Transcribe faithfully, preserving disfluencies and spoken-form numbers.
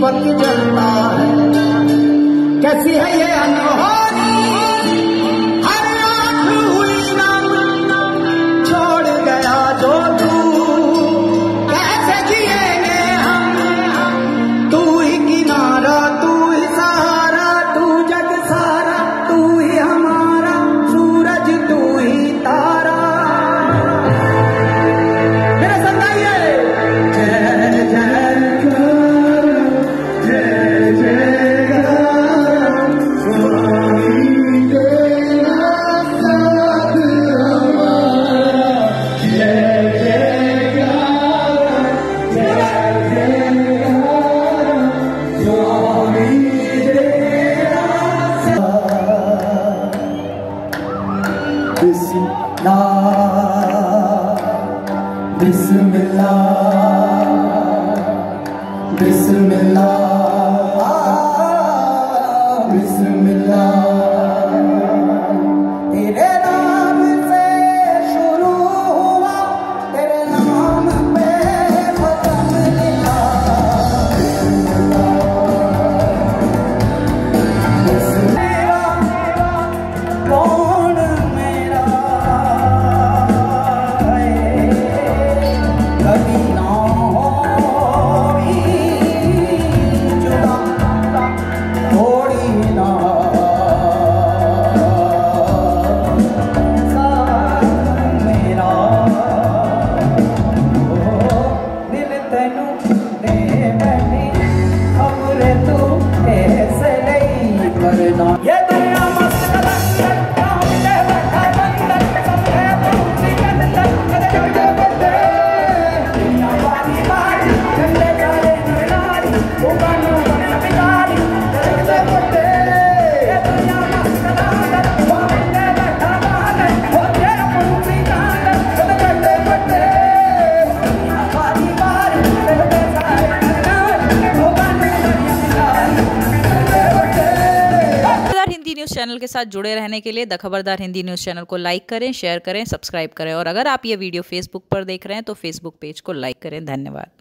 दीपक जलता है। कैसी है ये अनहोनी, हर रात हुई ना छोड़ गया जो तू, कैसे जिएंगे हम, तू ही किनारा तू ही सहारा, तू जग सारा तू ही हमारा, सूरज तू ही तारा। मेरा संगाइए जय जय जय जय स्वामी तेरा साथ हमारा, जय जय जय जय स्वामी तेरा साथ। बिस्मिल्लाह बिस्मिल्लाह बिस्मिल्लाह बिस्मिल्लाह। तेरे नाम से शुरू हुआ, तेरे नाम पे खत्म लिखा। बिस्मिल्लाह कौन मेरा है, कभी ना होगी जुदा थोड़ी ना साथ मेरा। ओ दिल तेनू दे बैठी खबर तू ऐसे नहीं करना। ये दुनिया मस्त कलंदर सामने बैठा बंदर, सब है पूरी कलंदर कदे कदे बदे। दुनिया वाली बारी झंडे जाले नारी, वो बानू बन बिगारी कदे कदे बदे। ये दुनिया मस्त कलंदर सामने बैठा बंदर, वो तेरा पूरी कलंदर कदे कदे बदे। दुनिया वाली बारी झंडे जाले नारी, वो बानू बन बिगारी कदे बदे। खबरदार हिंदी न्यूज़ चैनल के साथ जुड़े रहने के लिए द खबरदार हिंदी न्यूज़ चैनल को लाइक करें, शेयर करें, सब्सक्राइब करें और अगर आप ये वीडियो फेसबुक पर देख रहे हैं तो फेसबुक पेज को लाइक करें। धन्यवाद।